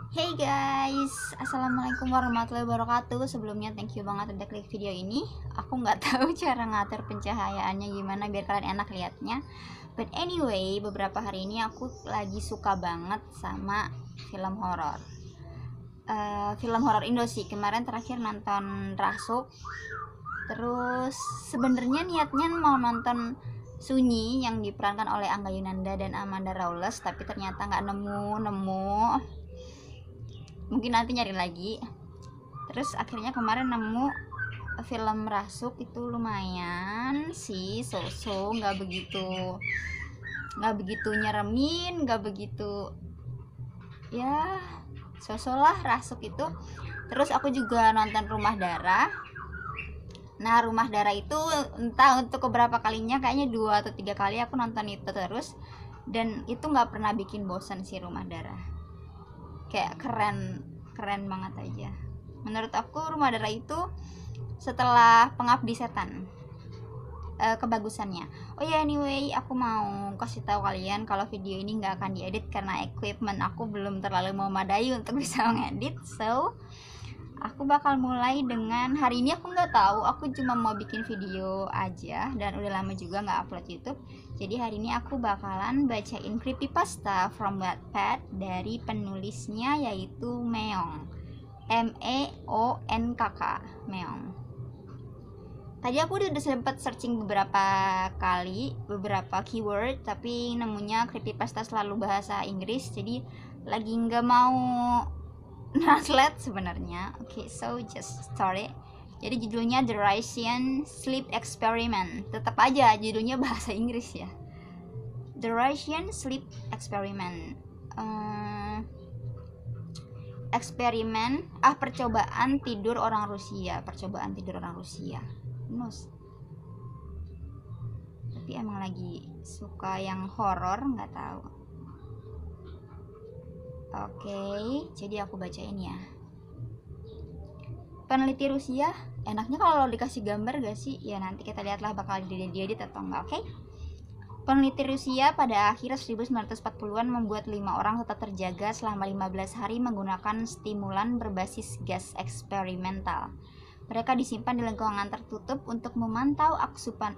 Hey guys, assalamualaikum warahmatullahi wabarakatuh. Sebelumnya thank you banget udah klik video ini. Aku nggak tahu cara ngatur pencahayaannya gimana biar kalian enak liatnya. But anyway, beberapa hari ini aku lagi suka banget sama film horor. Film horor Indo sih. Kemarin terakhir nonton Rasuk. Terus sebenarnya niatnya mau nonton Sunyi yang diperankan oleh Angga Yunanda dan Amanda Rawles, tapi ternyata nggak nemu. Mungkin nanti nyari lagi. Terus akhirnya kemarin nemu film Rasuk, itu lumayan sih, so-so, nggak begitu nyeremin, nggak begitu, ya so-so lah Rasuk itu. Terus aku juga nonton Rumah Darah. Nah, Rumah Darah itu entah untuk beberapa kalinya, kayaknya 2 atau 3 kali aku nonton itu terus, dan itu nggak pernah bikin bosan sih. Rumah Darah kayak keren banget aja menurut aku. Rumah Darah itu setelah Pengabdi Setan kebagusannya. Oh ya, anyway, aku mau kasih tahu kalian kalau video ini nggak akan diedit karena equipment aku belum terlalu memadai untuk bisa mengedit. So aku bakal mulai dengan hari ini. Aku nggak tahu, aku cuma mau bikin video aja dan udah lama juga nggak upload YouTube. Jadi hari ini aku bakalan bacain creepypasta from Wattpad dari penulisnya yaitu Meong, Meonk, Meong. Tadi aku udah sempet searching beberapa kali beberapa keyword, tapi nemunya creepypasta selalu bahasa Inggris, jadi lagi nggak mau translate sebenarnya. Oke, so just start it. Jadi judulnya The Russian Sleep Experiment. Tetap aja judulnya bahasa Inggris ya. The Russian Sleep Experiment. Percobaan tidur orang Rusia. Nus. Tapi emang lagi suka yang horor, nggak tahu. Oke, jadi aku bacain ya. Peneliti Rusia, enaknya kalau dikasih gambar gak sih? Ya nanti kita lihatlah bakal diedit atau enggak, oke? Peneliti Rusia pada akhir 1940-an membuat 5 orang tetap terjaga selama 15 hari menggunakan stimulan berbasis gas eksperimental. Mereka disimpan di lingkungan tertutup untuk memantau asupan.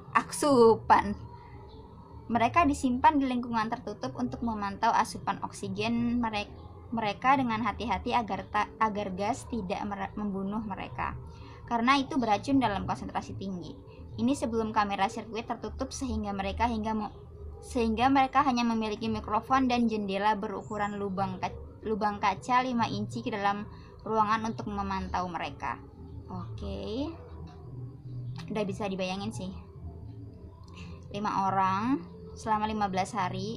Mereka disimpan di lingkungan tertutup untuk memantau asupan oksigen mereka dengan hati-hati agar gas tidak membunuh mereka, karena itu beracun dalam konsentrasi tinggi. Ini sebelum kamera sirkuit tertutup sehingga mereka hanya memiliki mikrofon dan jendela berukuran lubang kaca 5 inci ke dalam ruangan untuk memantau mereka. Oke. Udah bisa dibayangin sih. 5 orang selama 15 hari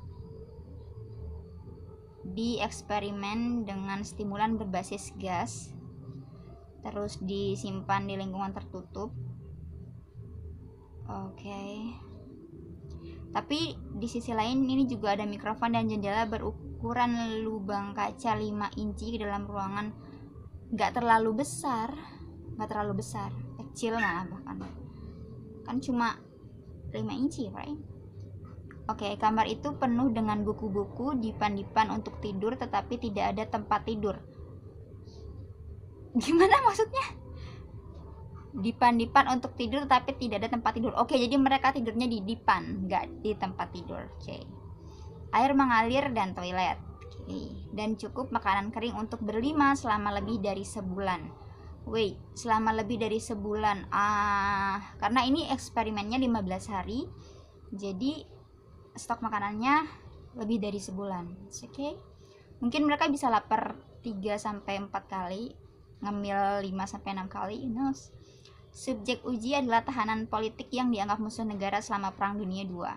di eksperimen dengan stimulan berbasis gas, terus disimpan di lingkungan tertutup. Oke. Tapi di sisi lain ini juga ada mikrofon dan jendela berukuran lubang kaca 5 inci ke dalam ruangan. Gak terlalu besar, kecil malah bahkan. Kan cuma 5 inci, right? Oke, kamar itu penuh dengan buku-buku, dipan-dipan untuk tidur tetapi tidak ada tempat tidur. Gimana maksudnya? Dipan-dipan untuk tidur tapi tidak ada tempat tidur. Oke, jadi mereka tidurnya di dipan, nggak di tempat tidur. Oke. Air mengalir dan toilet. Oke. Dan cukup makanan kering untuk berlima selama lebih dari sebulan. Wait, selama lebih dari sebulan. Karena ini eksperimennya 15 hari. Jadi stok makanannya lebih dari sebulan. Oke. Mungkin mereka bisa lapar 3 sampai 4 kali, ngemil 5 sampai 6 kali, you know. Subjek uji adalah tahanan politik yang dianggap musuh negara selama Perang Dunia II.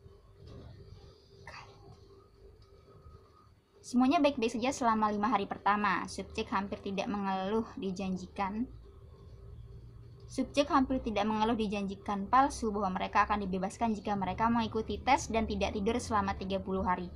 Semuanya baik-baik saja selama 5 hari pertama. Subjek hampir tidak mengeluh dijanjikan palsu bahwa mereka akan dibebaskan jika mereka mengikuti tes dan tidak tidur selama 30 hari.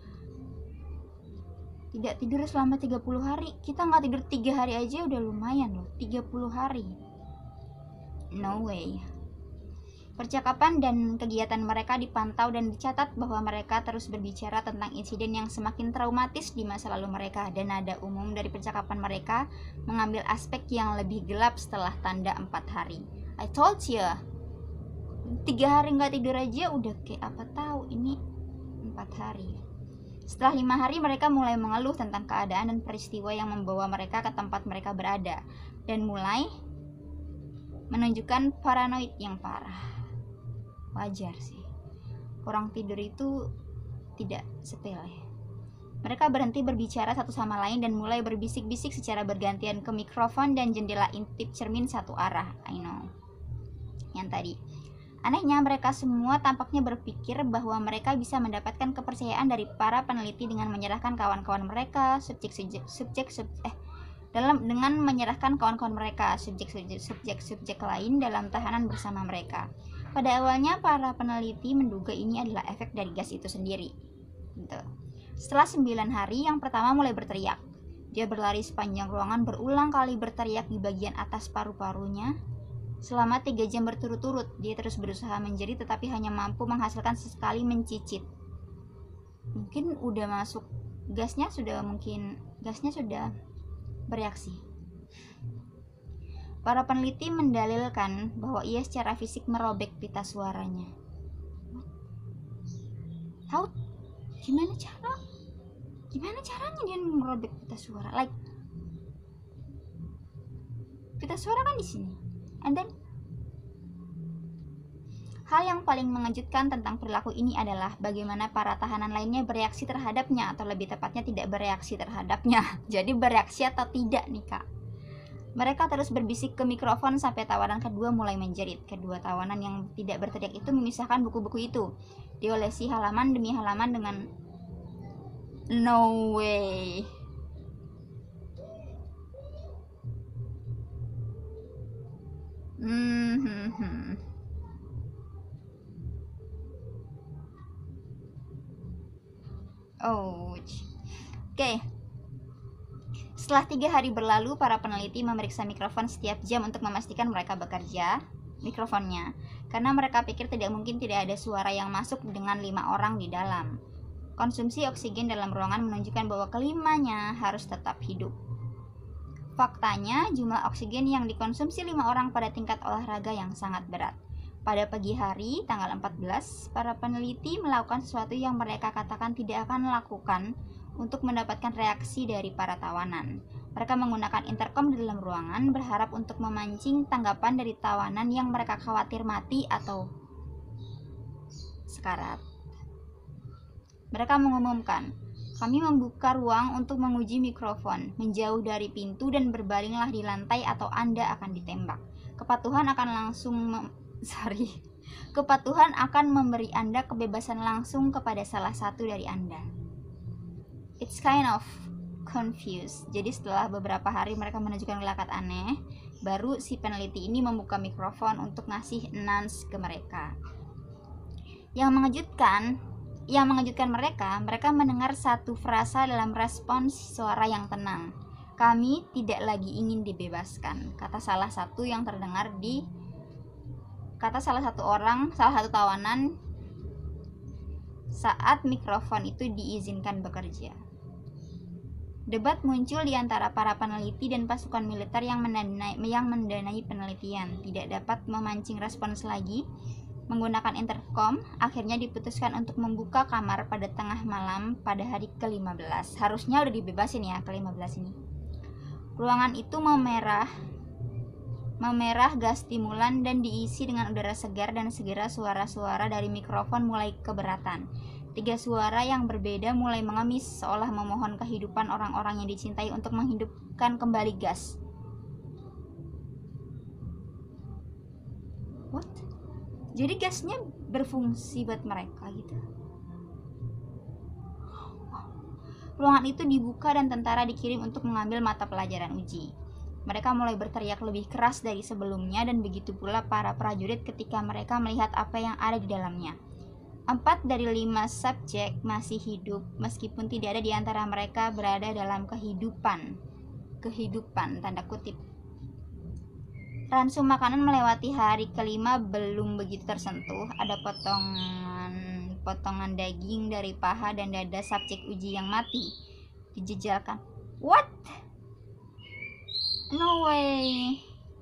Tidak tidur selama 30 hari? Kita nggak tidur 3 hari aja udah lumayan loh. 30 hari. No way. Percakapan dan kegiatan mereka dipantau dan dicatat bahwa mereka terus berbicara tentang insiden yang semakin traumatis di masa lalu mereka, dan nada umum dari percakapan mereka mengambil aspek yang lebih gelap setelah tanda 4 hari. I told you, 3 hari nggak tidur aja udah kayak apa tahu, ini 4 hari. Setelah 5 hari mereka mulai mengeluh tentang keadaan dan peristiwa yang membawa mereka ke tempat mereka berada, dan mulai menunjukkan paranoid yang parah. Wajar sih, kurang tidur itu tidak sepele. Mereka berhenti berbicara satu sama lain dan mulai berbisik-bisik secara bergantian ke mikrofon dan jendela intip cermin satu arah. I know. Yang tadi. Anehnya, mereka semua tampaknya berpikir bahwa mereka bisa mendapatkan kepercayaan dari para peneliti dengan menyerahkan kawan-kawan mereka, dengan menyerahkan kawan-kawan mereka, subjek lain dalam tahanan bersama mereka. Pada awalnya, para peneliti menduga ini adalah efek dari gas itu sendiri. Gitu. Setelah 9 hari, yang pertama mulai berteriak. Dia berlari sepanjang ruangan, berulang kali berteriak di bagian atas paru-parunya. Selama 3 jam berturut-turut, dia terus berusaha menjerit tetapi hanya mampu menghasilkan sesekali mencicit. Mungkin udah masuk gasnya sudah bereaksi. Para peneliti mendalilkan bahwa ia secara fisik merobek pita suaranya. Tahu gimana caranya dia merobek pita suara? Like, pita suara kan di sini. And then, hal yang paling mengejutkan tentang perilaku ini adalah bagaimana para tahanan lainnya bereaksi terhadapnya, atau lebih tepatnya tidak bereaksi terhadapnya. Jadi bereaksi atau tidak nih kak. Mereka terus berbisik ke mikrofon sampai tawanan kedua mulai menjerit. Kedua tawanan yang tidak berteriak itu memisahkan buku-buku itu, diolesi halaman demi halaman dengan no way. Oke. Setelah 3 hari berlalu, para peneliti memeriksa mikrofon setiap jam untuk memastikan mereka bekerja mikrofonnya, karena mereka pikir tidak mungkin tidak ada suara yang masuk dengan 5 orang di dalam. Konsumsi oksigen dalam ruangan menunjukkan bahwa kelimanya harus tetap hidup. Faktanya, jumlah oksigen yang dikonsumsi 5 orang pada tingkat olahraga yang sangat berat. Pada pagi hari, tanggal 14, para peneliti melakukan sesuatu yang mereka katakan tidak akan lakukan untuk mendapatkan reaksi dari para tawanan. Mereka menggunakan intercom di dalam ruangan, berharap untuk memancing tanggapan dari tawanan yang mereka khawatir mati atau sekarat. Mereka mengumumkan, "Kami membuka ruang untuk menguji mikrofon, menjauh dari pintu dan berbalinglah di lantai atau Anda akan ditembak. Kepatuhan akan memberi Anda kebebasan langsung kepada salah satu dari Anda." It's kind of confused. Jadi setelah beberapa hari mereka menunjukkan gelagat aneh, baru si peneliti ini membuka mikrofon untuk ngasih announce ke mereka. Yang mengejutkan mereka mendengar satu frasa dalam respons suara yang tenang. "Kami tidak lagi ingin dibebaskan," kata salah satu tawanan saat mikrofon itu diizinkan bekerja. Debat muncul di antara para peneliti dan pasukan militer yang mendanai penelitian. Tidak dapat memancing respons lagi menggunakan intercom, akhirnya diputuskan untuk membuka kamar pada tengah malam pada hari ke-15. Harusnya udah dibebasin ya ke-15 ini. Ruangan itu memerah gas stimulan dan diisi dengan udara segar, dan segera suara-suara dari mikrofon mulai keberatan. 3 suara yang berbeda mulai mengemis seolah memohon kehidupan orang-orang yang dicintai untuk menghidupkan kembali gas. What? Jadi gasnya berfungsi buat mereka gitu. Ruangan itu dibuka dan tentara dikirim untuk mengambil mata pelajaran uji. Mereka mulai berteriak lebih keras dari sebelumnya, dan begitu pula para prajurit ketika mereka melihat apa yang ada di dalamnya. 4 dari 5 subjek masih hidup, meskipun tidak ada di antara mereka berada dalam kehidupan tanda kutip. Ransum makanan melewati hari kelima belum begitu tersentuh. Ada potongan daging dari paha dan dada subjek uji yang mati dijejalkan. What? No way.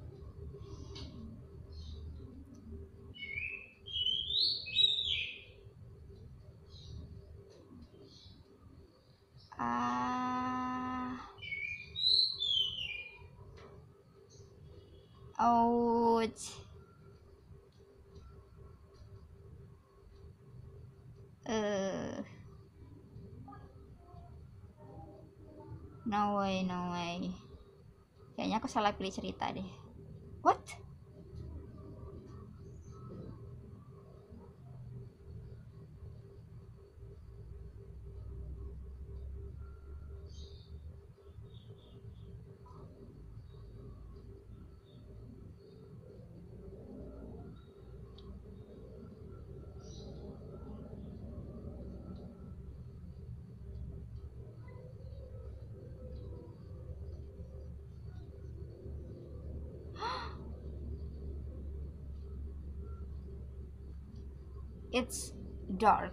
Ouch. No way, no way. Kayaknya aku salah pilih cerita deh. What? It's dark.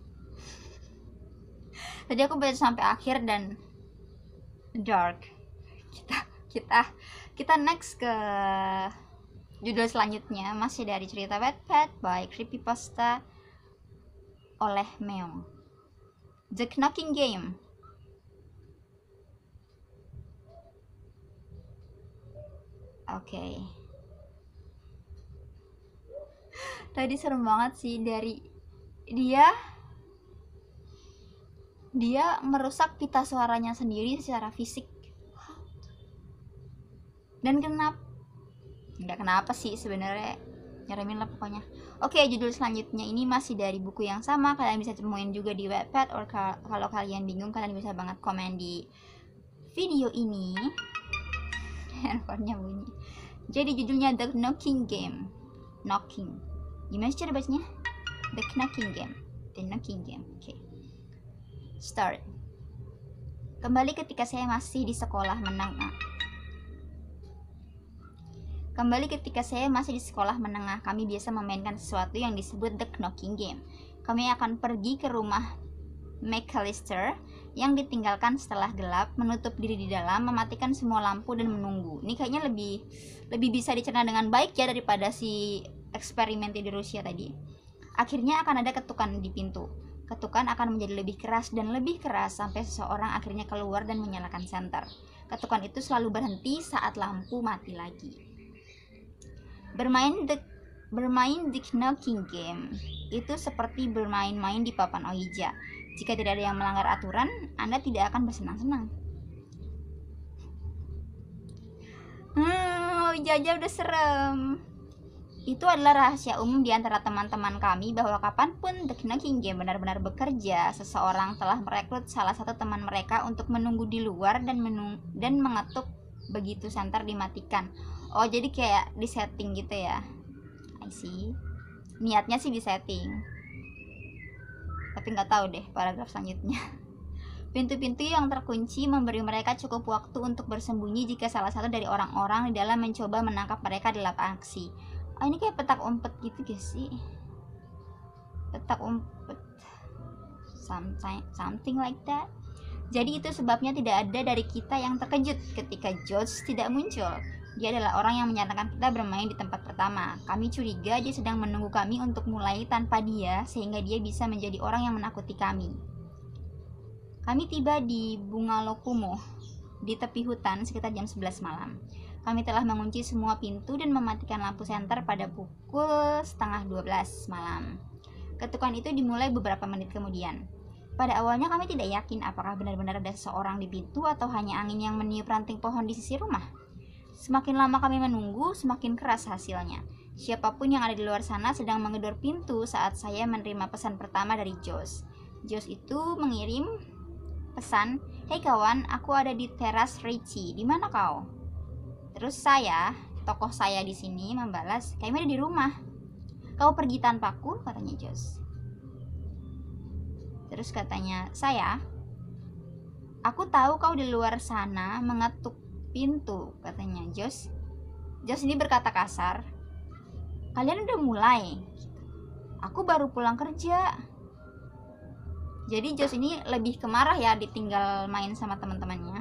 Tadi aku baca sampai akhir dan dark. Kita next ke judul selanjutnya, masih dari cerita Wattpad by Creepypasta oleh Meong. The Knocking Game. Oke. Tadi serem banget sih, dari dia merusak pita suaranya sendiri secara fisik. Dan nggak kenapa sih sebenarnya, nyeremin lah pokoknya. Oke, judul selanjutnya ini masih dari buku yang sama. Kalian bisa temuin juga di Wattpad, or kalau kalian bingung kalian bisa banget komen di video ini. Handphonenya bunyi. Jadi judulnya The Knocking Game. Knocking. Gimana sih cara bacanya? The Knocking Game. The Knocking Game. Oke. Start. Kembali ketika saya masih di sekolah menengah. Kami biasa memainkan sesuatu yang disebut The Knocking Game. Kami akan pergi ke rumah McAllister yang ditinggalkan setelah gelap, menutup diri di dalam, mematikan semua lampu dan menunggu. Ini kayaknya lebih bisa dicerna dengan baik ya daripada si eksperimen di Rusia tadi. Akhirnya akan ada ketukan di pintu. Ketukan akan menjadi lebih keras dan lebih keras sampai seseorang akhirnya keluar dan menyalakan senter. Ketukan itu selalu berhenti saat lampu mati lagi. Bermain The Knocking Game itu seperti bermain-main di papan Ouija. Jika tidak ada yang melanggar aturan, Anda tidak akan bersenang-senang. Ouija aja udah serem. Itu adalah rahasia umum di antara teman-teman kami bahwa kapanpun The Knocking Game benar-benar bekerja, seseorang telah merekrut salah satu teman mereka untuk menunggu di luar dan mengetuk begitu senter dimatikan. Oh, jadi kayak disetting gitu ya. I see. Niatnya sih disetting. Tapi nggak tahu deh paragraf selanjutnya. Pintu-pintu yang terkunci memberi mereka cukup waktu untuk bersembunyi jika salah satu dari orang-orang di dalam mencoba menangkap mereka dalam aksi. Oh, ini kayak petak umpet gitu guys sih. Petak umpet. Something like that. Jadi itu sebabnya tidak ada dari kita yang terkejut ketika George tidak muncul. Dia adalah orang yang menyatakan kita bermain di tempat pertama. Kami curiga dia sedang menunggu kami untuk mulai tanpa dia, sehingga dia bisa menjadi orang yang menakuti kami. Kami tiba di Bungalow Kumuh, di tepi hutan sekitar jam 11 malam. Kami telah mengunci semua pintu dan mematikan lampu senter pada pukul 11:30 malam. Ketukan itu dimulai beberapa menit kemudian. Pada awalnya kami tidak yakin apakah benar-benar ada seseorang di pintu atau hanya angin yang meniup ranting pohon di sisi rumah. Semakin lama kami menunggu, semakin keras hasilnya. Siapapun yang ada di luar sana sedang menggedor pintu saat saya menerima pesan pertama dari Josh. Josh itu mengirim pesan, "Hei kawan, aku ada di teras Richie. Di mana kau?" Terus saya, tokoh saya di sini membalas, "Kami ada di rumah." "Kau pergi tanpaku?" katanya Josh. Terus katanya saya, "Aku tahu kau di luar sana mengetuk pintu," katanya Josh. Jos ini berkata kasar, kalian udah mulai, aku baru pulang kerja. Jadi Jos ini lebih kemarah ya, ditinggal main sama teman-temannya.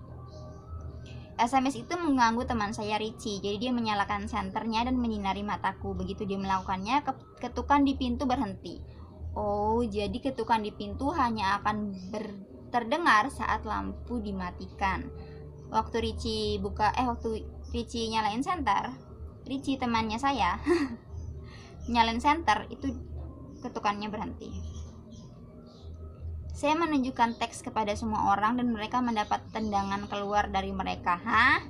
SMS itu mengganggu teman saya Richie, jadi dia menyalakan senternya dan menyinari mataku. Begitu dia melakukannya, ketukan di pintu berhenti. Oh, jadi ketukan di pintu hanya akan terdengar saat lampu dimatikan. Waktu Richie nyalain senter, Richie temannya saya nyalain senter, itu ketukannya berhenti. Saya menunjukkan teks kepada semua orang dan mereka mendapat tendangan keluar dari mereka. Hah?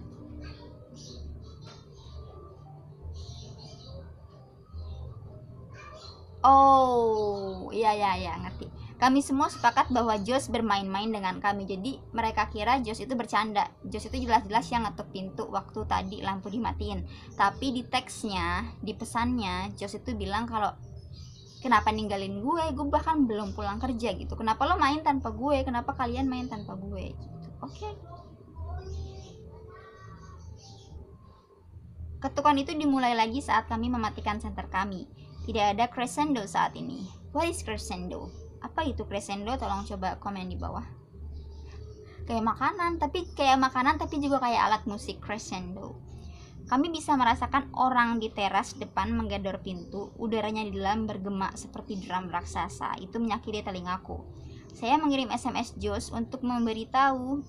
Oh, iya ngerti. Kami semua sepakat bahwa Jos bermain-main dengan kami. Jadi mereka kira Jos itu bercanda. Jos itu jelas-jelas yang ngetuk pintu waktu tadi lampu dimatiin. Tapi di teksnya, di pesannya, Jos itu bilang kalau kenapa ninggalin gue bahkan belum pulang kerja gitu. Kenapa lo main tanpa gue? Kenapa kalian main tanpa gue? Gitu. Oke. Ketukan itu dimulai lagi saat kami mematikan senter kami. Tidak ada crescendo saat ini. What is crescendo? Apa itu crescendo? Tolong coba komen di bawah. Kayak makanan tapi juga kayak alat musik crescendo. Kami bisa merasakan orang di teras depan menggedor pintu. Udaranya di dalam bergema seperti drum raksasa. Itu menyakiti telingaku. Saya mengirim SMS Jos untuk memberitahu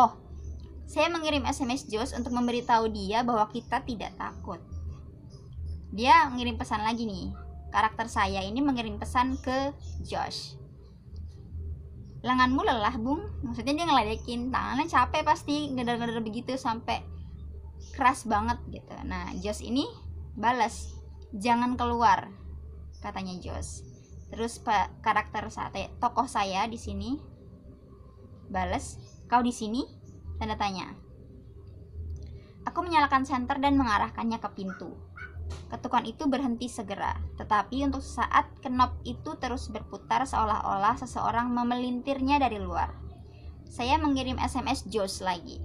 dia bahwa kita tidak takut. Dia mengirim pesan lagi nih. Karakter saya ini mengirim pesan ke Josh. Lenganmu lelah, Bung? Maksudnya dia ngeledekin. Tangannya capek pasti, gedor-gedor begitu sampai keras banget gitu. Nah, Josh ini balas, jangan keluar, katanya Josh. Terus tokoh saya di sini balas, kau di sini? Tanda tanya. Aku menyalakan senter dan mengarahkannya ke pintu. Ketukan itu berhenti segera, tetapi untuk saat knop itu terus berputar seolah-olah seseorang memelintirnya dari luar. Saya mengirim SMS Josh lagi.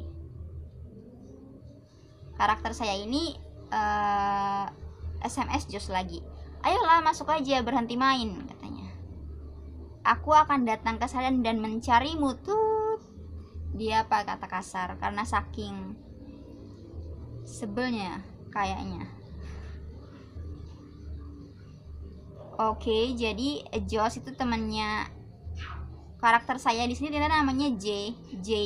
Karakter saya ini SMS Josh lagi. Ayolah masuk aja, berhenti main, katanya. Aku akan datang ke sana dan mencarimu tuh. Dia kata kasar karena saking sebelnya kayaknya. Oke, jadi Josh itu temannya karakter saya di sini, ternyata namanya J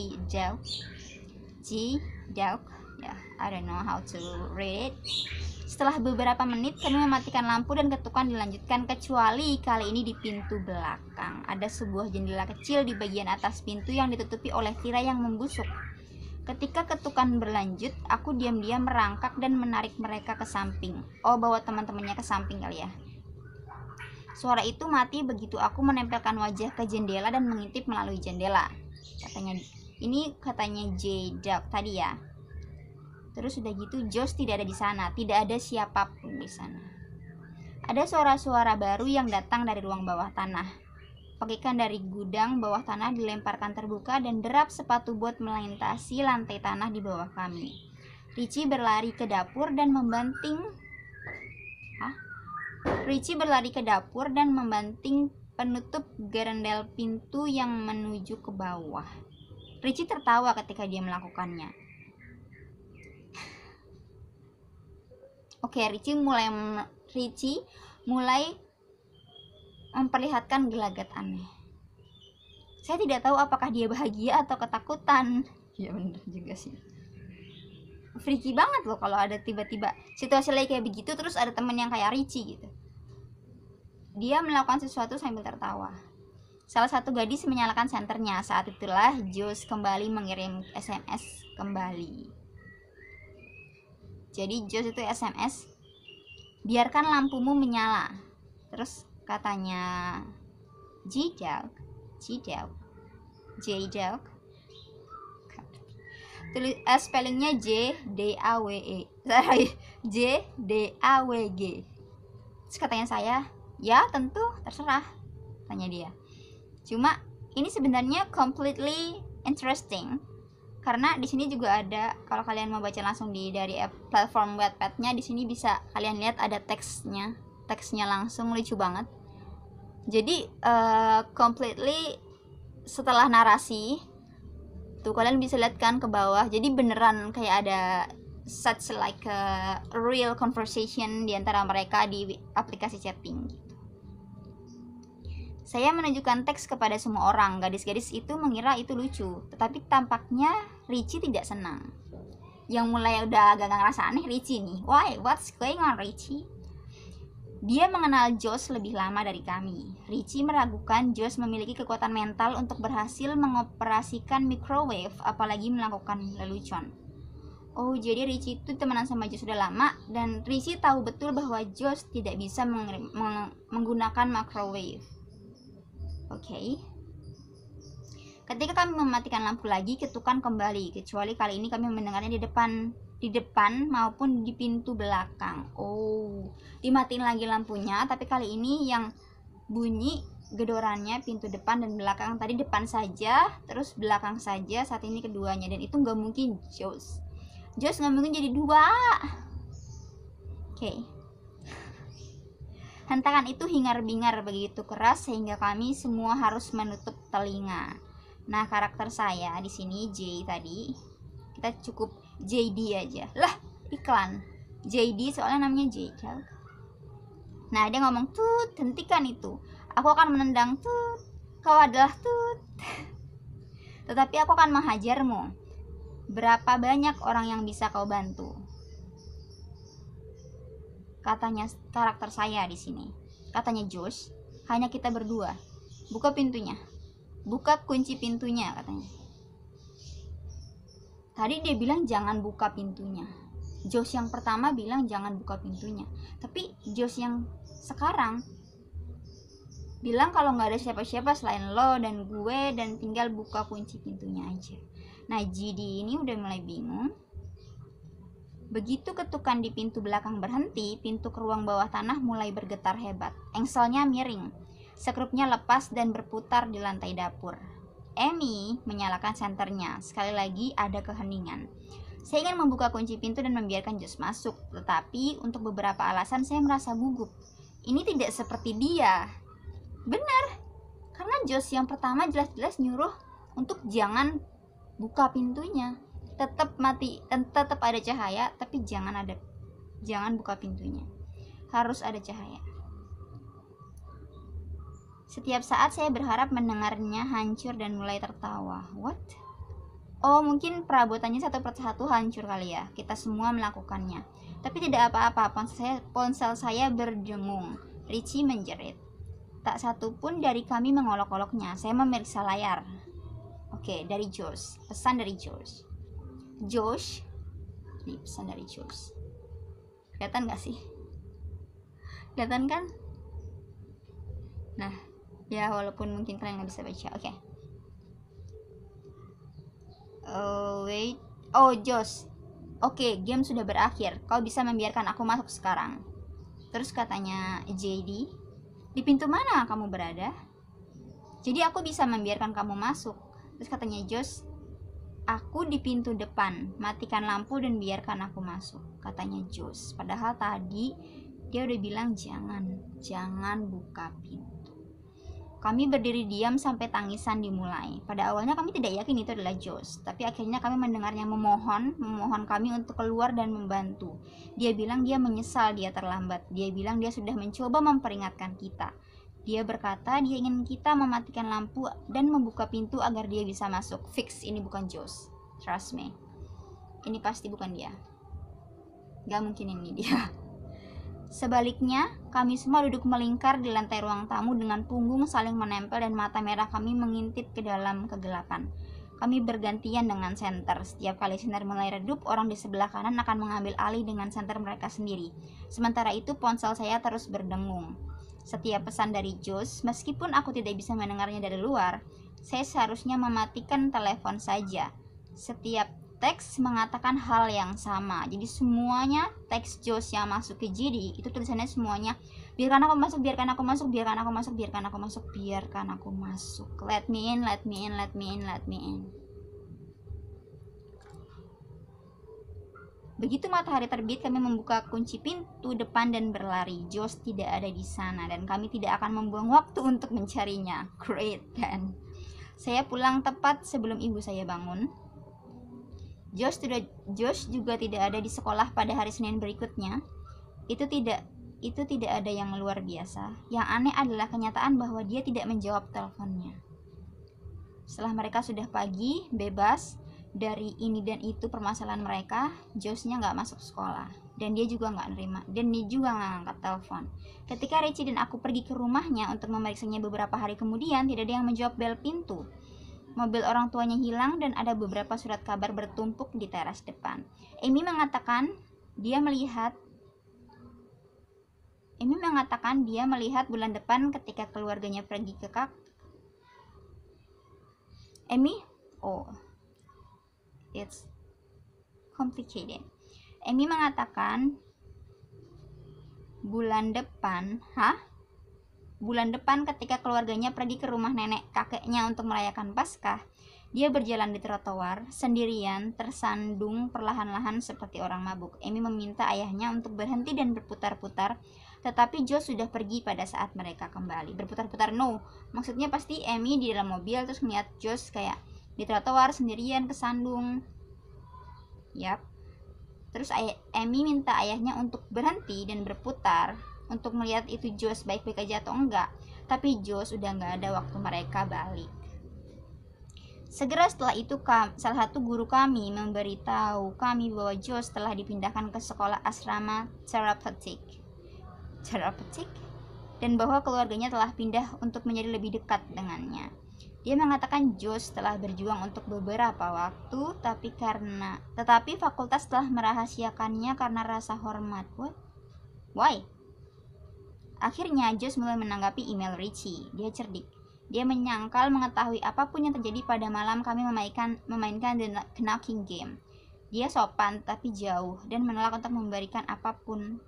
Dog. Ya, I don't know how to read it. Setelah beberapa menit kami mematikan lampu dan ketukan dilanjutkan, kecuali kali ini di pintu belakang. Ada sebuah jendela kecil di bagian atas pintu yang ditutupi oleh tirai yang membusuk. Ketika ketukan berlanjut, aku diam-diam merangkak dan menarik mereka ke samping. Oh, bawa teman-temannya ke samping kali ya. Suara itu mati begitu aku menempelkan wajah ke jendela dan mengintip melalui jendela. Katanya J Dog tadi ya. Terus udah gitu Josh tidak ada di sana, tidak ada siapapun di sana. Ada suara-suara baru yang datang dari ruang bawah tanah. Pakaian dari gudang bawah tanah dilemparkan terbuka dan derap sepatu bot melintasi lantai tanah di bawah kami. Richie berlari ke dapur dan membanting penutup gerendel pintu yang menuju ke bawah. Richie tertawa ketika dia melakukannya. Oke, Richie mulai memperlihatkan gelagat aneh. Saya tidak tahu apakah dia bahagia atau ketakutan. Ya bener juga sih. Freaky banget loh kalau ada tiba-tiba situasi lagi kayak begitu terus ada temen yang kayak Richie gitu. Dia melakukan sesuatu sambil tertawa. Salah satu gadis menyalakan senternya. Saat itulah Josh kembali mengirim SMS kembali. Jadi Josh itu SMS, biarkan lampumu menyala. Terus katanya J-Dog spellingnya J-D-A-W-G. Terus katanya saya, ya tentu terserah, tanya dia. Cuma ini sebenarnya completely interesting karena di sini juga ada, kalau kalian mau baca langsung dari platform Wattpad-nya, di sini bisa kalian lihat ada teksnya langsung, lucu banget. Jadi completely setelah narasi tuh kalian bisa lihat kan ke bawah, jadi beneran kayak ada such like a real conversation di antara mereka di aplikasi chatting gitu. Saya menunjukkan teks kepada semua orang. Gadis-gadis itu mengira itu lucu, tetapi tampaknya Richie tidak senang. Yang mulai udah agak ngerasa aneh Richie nih. Why? What's going on, Richie? Dia mengenal Josh lebih lama dari kami. Richie meragukan Josh memiliki kekuatan mental untuk berhasil mengoperasikan microwave, apalagi melakukan lelucon. Oh, jadi Richie itu temenan sama Josh sudah lama, dan Richie tahu betul bahwa Josh tidak bisa menggunakan microwave. Oke. Ketika kami mematikan lampu lagi, ketukan kembali, kecuali kali ini kami mendengarnya di depan maupun di pintu belakang. Oh, dimatiin lagi lampunya, tapi kali ini yang bunyi gedorannya pintu depan dan belakang. Tadi depan saja, terus belakang saja, saat ini keduanya, dan itu nggak mungkin Josh nggak mungkin jadi dua. Oke. Hentakan itu hingar-bingar begitu keras sehingga kami semua harus menutup telinga. Nah, karakter saya di sini J tadi, kita cukup JD aja. Lah, iklan. JD soalnya namanya J. Nah, dia ngomong, "Tut, hentikan itu. Aku akan menendang tut. Kau adalah tut. Tetapi aku akan menghajarmu. Berapa banyak orang yang bisa kau bantu?" Katanya karakter saya di sini. Katanya Josh, "Hanya kita berdua. Buka pintunya. Buka kunci pintunya," katanya. Tadi dia bilang jangan buka pintunya. Josh yang pertama bilang jangan buka pintunya. Tapi Josh yang sekarang bilang kalau nggak ada siapa-siapa selain lo dan gue, dan tinggal buka kunci pintunya aja. Nah, GD ini udah mulai bingung. Begitu ketukan di pintu belakang berhenti, pintu ke ruang bawah tanah mulai bergetar hebat. Engselnya miring, sekrupnya lepas dan berputar di lantai dapur. Amy menyalakan senternya. Sekali lagi ada keheningan. Saya ingin membuka kunci pintu dan membiarkan Josh masuk, tetapi untuk beberapa alasan saya merasa gugup. Ini tidak seperti dia. Benar, karena Josh yang pertama jelas-jelas nyuruh untuk jangan buka pintunya. Tetap mati dan tetap ada cahaya, tapi jangan buka pintunya. Harus ada cahaya. Setiap saat saya berharap mendengarnya hancur dan mulai tertawa. What? Oh, mungkin perabotannya satu persatu hancur kali ya. Kita semua melakukannya. Tapi tidak apa-apa, ponsel saya berdengung. Richie menjerit. Tak satu pun dari kami mengolok-oloknya. Saya memeriksa layar. Oke, dari Josh. Pesan dari Josh. Ini pesan dari Josh. Kelihatan gak sih? Kelihatan kan? Nah, ya walaupun mungkin kalian gak bisa baca. Oke. Wait. Oh, Josh. Oke, game sudah berakhir. Kau bisa membiarkan aku masuk sekarang. Terus katanya JD, di pintu mana kamu berada? Jadi aku bisa membiarkan kamu masuk. Terus katanya Josh, aku di pintu depan, matikan lampu dan biarkan aku masuk, katanya Josh. Padahal tadi dia udah bilang jangan buka pintu. Kami berdiri diam sampai tangisan dimulai. Pada awalnya kami tidak yakin itu adalah Josh, tapi akhirnya kami mendengarnya memohon kami untuk keluar dan membantu. Dia bilang dia menyesal dia terlambat. Dia bilang dia sudah mencoba memperingatkan kita. Dia berkata dia ingin kita mematikan lampu dan membuka pintu agar dia bisa masuk. Fix, ini bukan Josh. Trust me. Ini pasti bukan dia. Gak mungkin ini dia. Sebaliknya, kami semua duduk melingkar di lantai ruang tamu dengan punggung saling menempel dan mata merah kami mengintip ke dalam kegelapan. Kami bergantian dengan senter. Setiap kali sinar mulai redup, orang di sebelah kanan akan mengambil alih dengan senter mereka sendiri. Sementara itu, ponsel saya terus berdengung. Setiap pesan dari Josh, meskipun aku tidak bisa mendengarnya dari luar, saya seharusnya mematikan telepon saja. Setiap teks mengatakan hal yang sama. Jadi semuanya teks Josh yang masuk ke GD itu tulisannya semuanya, biarkan aku masuk, biarkan aku masuk, biarkan aku masuk, biarkan aku masuk, biarkan aku masuk. Let me in, let me in, let me in, let me in. Begitu matahari terbit, kami membuka kunci pintu depan dan berlari. Josh tidak ada di sana dan kami tidak akan membuang waktu untuk mencarinya. Great kan? Saya pulang tepat sebelum ibu saya bangun. Josh juga tidak ada di sekolah pada hari Senin berikutnya. Itu tidak ada yang luar biasa. Yang aneh adalah kenyataan bahwa dia tidak menjawab teleponnya. Setelah mereka sudah pagi, bebas dari ini dan itu permasalahan mereka, Josh-nya nggak masuk sekolah. Dan dia juga nggak angkat telepon. Ketika Richie dan aku pergi ke rumahnya untuk memeriksanya beberapa hari kemudian, tidak ada yang menjawab bel pintu. Mobil orang tuanya hilang dan ada beberapa surat kabar bertumpuk di teras depan. Amy mengatakan dia melihat bulan depan ketika keluarganya pergi ke it's complicated. Amy mengatakan bulan depan ketika keluarganya pergi ke rumah nenek kakeknya untuk merayakan Paskah, dia berjalan di trotoar sendirian, tersandung perlahan-lahan seperti orang mabuk. Amy meminta ayahnya untuk berhenti dan berputar-putar, tetapi Josh sudah pergi pada saat mereka kembali. Berputar-putar, no, maksudnya pasti Amy di dalam mobil terus ngeliat Josh kayak di trotoar sendirian kesandung. Yap. Terus Amy minta ayahnya untuk berhenti dan berputar untuk melihat itu Josh baik-baik aja atau enggak. Tapi Josh udah nggak ada waktu mereka balik. Segera setelah itu salah satu guru kami memberitahu kami bahwa Josh telah dipindahkan ke sekolah asrama terapeutik dan bahwa keluarganya telah pindah untuk menjadi lebih dekat dengannya. Dia mengatakan Josh telah berjuang untuk beberapa waktu, tetapi fakultas telah merahasiakannya karena rasa hormat. What? Why? Akhirnya Josh mulai menanggapi email Richie. Dia cerdik. Dia menyangkal mengetahui apapun yang terjadi pada malam kami memainkan The Knocking Game. Dia sopan tapi jauh dan menolak untuk memberikan apapun.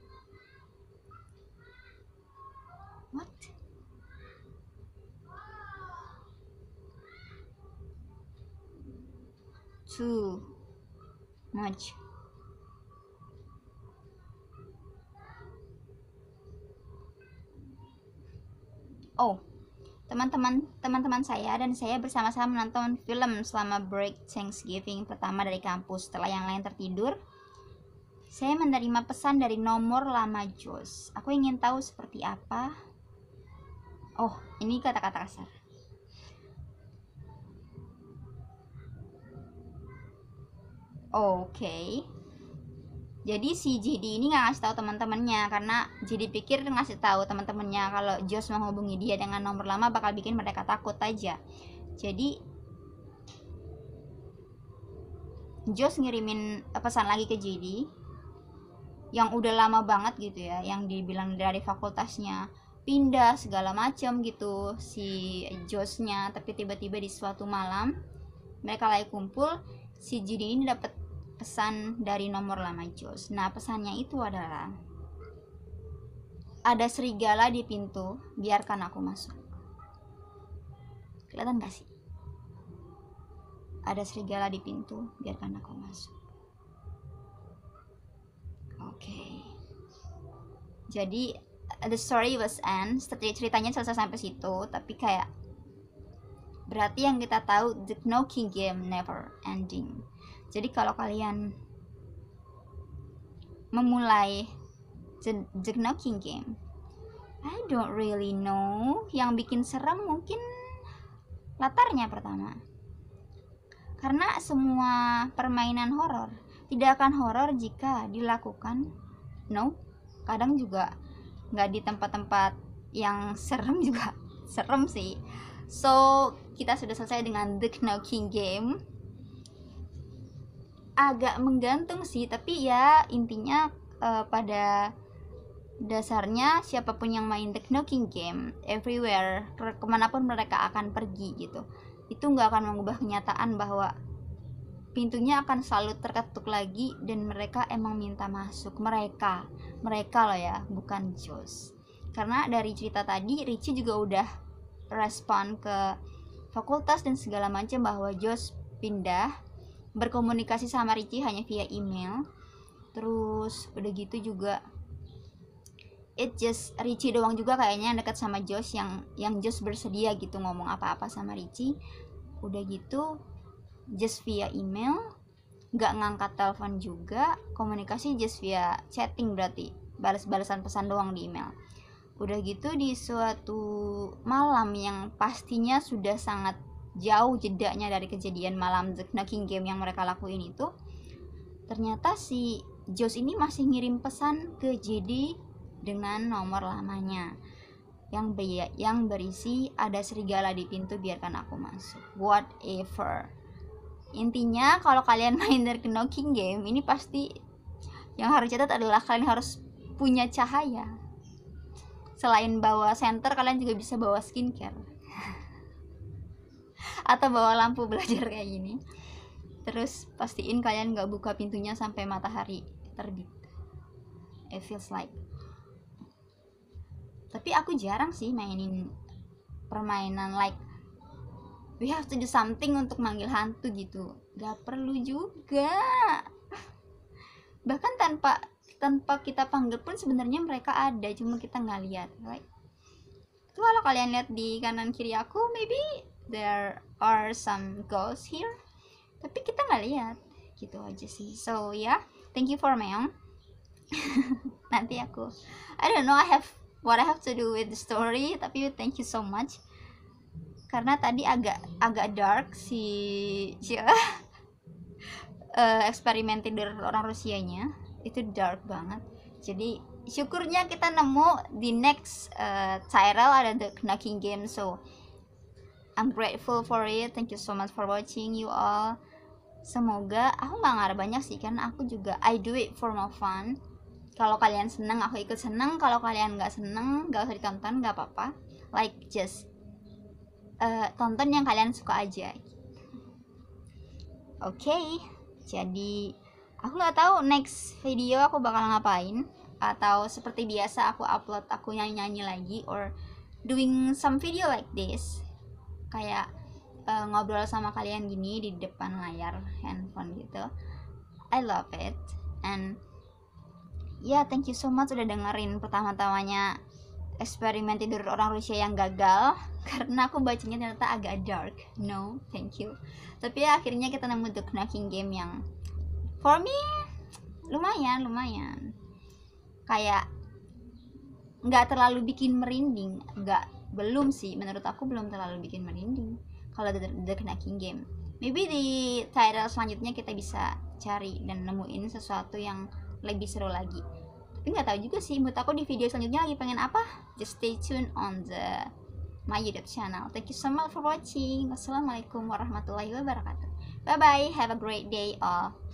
What? Too much. Oh, teman-teman saya dan saya bersama-sama menonton film selama break Thanksgiving pertama dari kampus. Setelah yang lain tertidur, saya menerima pesan dari nomor lama Josh. Aku ingin tahu seperti apa. Oh, ini kata-kata kasar. Oke. Jadi si JD ini nggak ngasih tahu teman-temannya karena JD pikir ngasih tahu teman-temannya kalau Josh menghubungi dia dengan nomor lama bakal bikin mereka takut aja. Jadi Josh ngirimin pesan lagi ke JD yang udah lama banget gitu ya, yang dibilang dari fakultasnya pindah segala macam gitu si Josh-nya, tapi tiba-tiba di suatu malam mereka lagi kumpul, si JD ini dapat pesan dari nomor lama Josh. Nah, pesannya itu adalah ada serigala di pintu, biarkan aku masuk. Kelihatan gak sih? Ada serigala di pintu, biarkan aku masuk. Oke. Jadi the story was end. Ceritanya selesai sampai situ, tapi kayak berarti yang kita tahu The Knocking Game never ending. Jadi kalau kalian memulai The Knocking Game, I don't really know. Yang bikin serem mungkin latarnya pertama. Karena semua permainan horor tidak akan horor jika dilakukan kadang juga nggak di tempat-tempat yang serem juga serem sih. So kita sudah selesai dengan The Knocking Game. Agak menggantung sih, tapi ya intinya pada dasarnya siapapun yang main The Knocking Game, everywhere, kemanapun mereka akan pergi gitu, itu nggak akan mengubah kenyataan bahwa pintunya akan selalu terketuk lagi dan mereka emang minta masuk. Mereka loh ya, bukan Josh. Karena dari cerita tadi Richie juga udah respon ke fakultas dan segala macam bahwa Josh pindah, berkomunikasi sama Richie hanya via email. Terus udah gitu juga it just Richie doang juga kayaknya yang deket sama Josh, yang Josh bersedia gitu ngomong apa-apa sama Richie. Udah gitu just via email, nggak ngangkat telepon juga, komunikasi just via chatting, berarti balas-balasan pesan doang di email. Udah gitu di suatu malam yang pastinya sudah sangat jauh jedanya dari kejadian malam The Knocking Game yang mereka lakuin itu, ternyata si Josh ini masih ngirim pesan ke JD dengan nomor lamanya yang berisi ada serigala di pintu, biarkan aku masuk, whatever. Intinya kalau kalian main The Knocking Game ini, pasti yang harus catat adalah kalian harus punya cahaya. Selain bawa senter, kalian juga bisa bawa skincare atau bawa lampu belajar kayak gini. Terus pastiin kalian gak buka pintunya sampai matahari terbit. It feels like. Tapi aku jarang sih mainin permainan like we have to do something untuk manggil hantu gitu. Gak perlu juga. Bahkan tanpa kita panggil pun sebenarnya mereka ada, cuma kita nggak lihat. Like, itu kalau kalian lihat di kanan kiri aku, maybe there are some ghosts here, tapi kita nggak lihat, gitu aja sih. So yeah, thank you for Meong. Nanti aku, I don't know what I have to do with the story, tapi thank you so much. Karena tadi agak dark si eksperimen tidur orang Rusianya itu dark banget. Jadi syukurnya kita nemu di next Tyrell ada The Knocking Game, so I'm grateful for it. Thank you so much for watching you all. Semoga aku nggak ngarep banyak sih, karena aku juga I do it for more fun. Kalau kalian seneng aku ikut seneng, kalau kalian nggak seneng nggak usah ditonton, nggak apa-apa. Like just tonton yang kalian suka aja. Oke, jadi aku nggak tahu next video aku bakal ngapain, atau seperti biasa aku upload aku nyanyi-nyanyi lagi, or doing some video like this, kayak ngobrol sama kalian gini di depan layar handphone gitu. I love it, and yeah, thank you so much udah dengerin pertama-tamanya eksperimen tidur orang Rusia yang gagal, karena aku bacanya ternyata agak dark. No, thank you. Tapi ya, akhirnya kita nemu The Knocking Game yang for me lumayan, kayak nggak terlalu bikin merinding, belum sih, menurut aku belum terlalu bikin merinding kalau The Knocking Game. Maybe di title selanjutnya kita bisa cari dan nemuin sesuatu yang lebih seru lagi. Tapi nggak tahu juga sih, menurut aku di video selanjutnya lagi pengen apa. Just stay tuned on my YouTube channel. Thank you so much for watching. Wassalamualaikum warahmatullahi wabarakatuh. Bye bye, have a great day all.